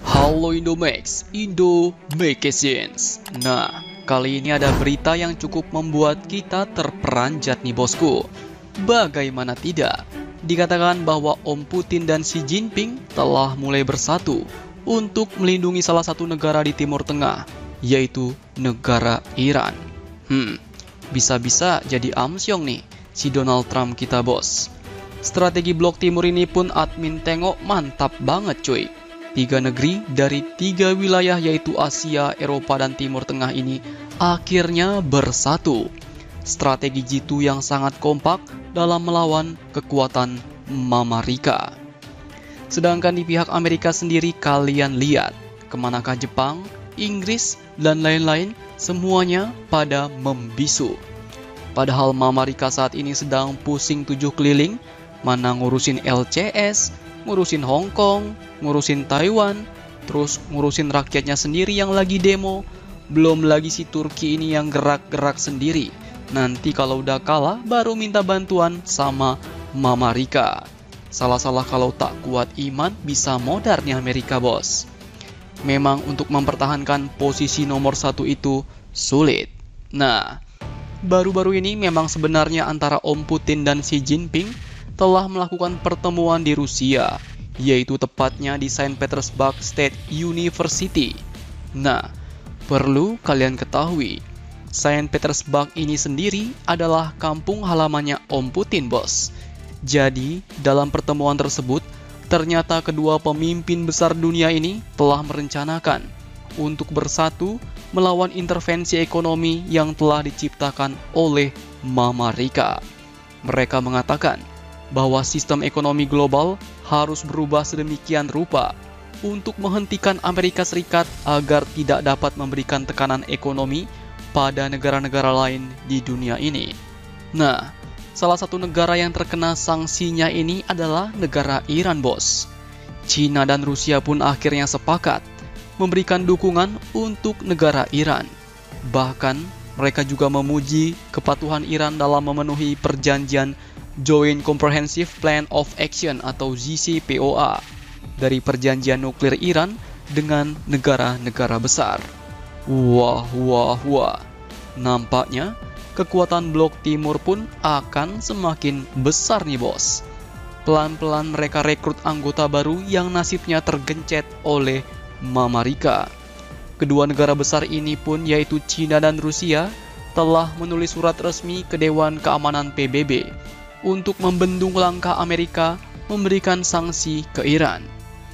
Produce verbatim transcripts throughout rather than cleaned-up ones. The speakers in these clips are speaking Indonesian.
Halo Indomax, Indo Magazines. Nah, kali ini ada berita yang cukup membuat kita terperanjat nih bosku. Bagaimana tidak? Dikatakan bahwa Om Putin dan Xi Jinping telah mulai bersatu untuk melindungi salah satu negara di Timur Tengah, yaitu negara Iran. Hmm, bisa-bisa jadi amsyong nih si Donald Trump kita bos. Strategi blok timur ini pun admin tengok mantap banget cuy. Tiga negeri dari tiga wilayah yaitu Asia, Eropa, dan Timur Tengah ini akhirnya bersatu. Strategi G dua yang sangat kompak dalam melawan kekuatan Mamarika. Sedangkan di pihak Amerika sendiri kalian lihat, kemanakah Jepang, Inggris, dan lain-lain semuanya pada membisu. Padahal Mamarika saat ini sedang pusing tujuh keliling, mana ngurusin L C S, ngurusin Hong Kong, ngurusin Taiwan, terus ngurusin rakyatnya sendiri yang lagi demo, belum lagi si Turki ini yang gerak-gerak sendiri. Nanti kalau udah kalah, baru minta bantuan sama Mamarika. Salah-salah kalau tak kuat iman, bisa modar nih Amerika bos. Memang untuk mempertahankan posisi nomor satu itu sulit. Nah, baru-baru ini memang sebenarnya antara Om Putin dan Xi Jinping telah melakukan pertemuan di Rusia, yaitu tepatnya di Saint Petersburg State University. Nah, perlu kalian ketahui, Saint Petersburg ini sendiri adalah kampung halamannya Om Putin, bos. Jadi, dalam pertemuan tersebut, ternyata kedua pemimpin besar dunia ini telah merencanakan untuk bersatu melawan intervensi ekonomi yang telah diciptakan oleh Mamarika. Mereka mengatakan bahwa sistem ekonomi global harus berubah sedemikian rupa untuk menghentikan Amerika Serikat agar tidak dapat memberikan tekanan ekonomi pada negara-negara lain di dunia ini. Nah, salah satu negara yang terkena sanksinya ini adalah negara Iran, bos. Cina dan Rusia pun akhirnya sepakat memberikan dukungan untuk negara Iran. Bahkan, mereka juga memuji kepatuhan Iran dalam memenuhi perjanjian Joint Comprehensive Plan of Action atau J C P O A dari perjanjian nuklir Iran dengan negara-negara besar. Wah, wah, wah. Nampaknya kekuatan blok timur pun akan semakin besar nih bos. Pelan-pelan mereka rekrut anggota baru yang nasibnya tergencet oleh Mamarika. Kedua negara besar ini pun yaitu Cina dan Rusia telah menulis surat resmi ke Dewan Keamanan P B B untuk membendung langkah Amerika memberikan sanksi ke Iran.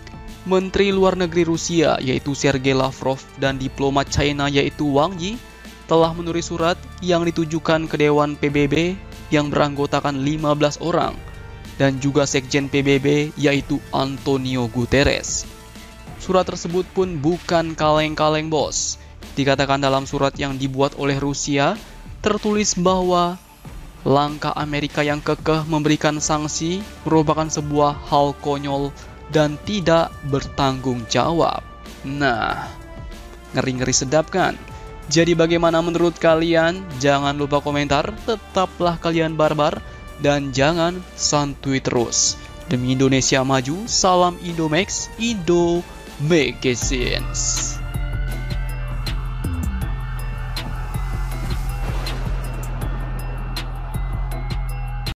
Menteri Luar Negeri Rusia yaitu Sergei Lavrov dan diplomat China yaitu Wang Yi telah menulis surat yang ditujukan ke Dewan P B B yang beranggotakan lima belas orang dan juga Sekjen P B B yaitu Antonio Guterres. Surat tersebut pun bukan kaleng-kaleng bos. Dikatakan dalam surat yang dibuat oleh Rusia tertulis bahwa langkah Amerika yang kekeh memberikan sanksi merupakan sebuah hal konyol dan tidak bertanggung jawab. Nah, ngeri-ngeri sedap kan? Jadi bagaimana menurut kalian? Jangan lupa komentar, tetaplah kalian barbar, dan jangan santuy terus. Demi Indonesia maju, salam Indomax, Indo Magazines.